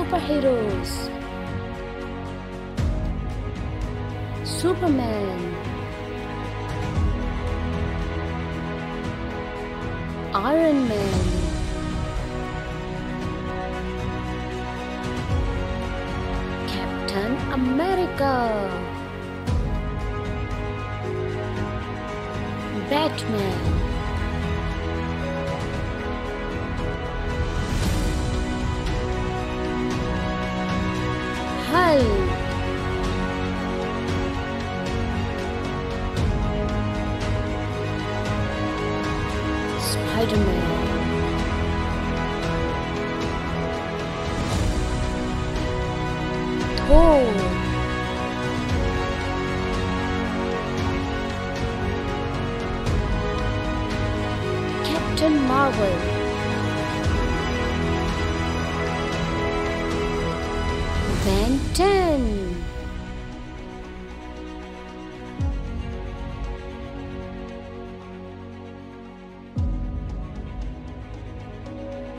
Superheroes. Superman. Iron Man. Captain America. Batman. Hulk. Spider-Man. Thor. Captain Marvel. Ben 10.